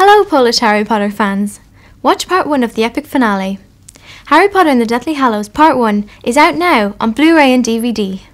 Hello Polish Harry Potter fans! Watch part 1 of the epic finale. Harry Potter and the Deathly Hallows Part 1 is out now on Blu-ray and DVD.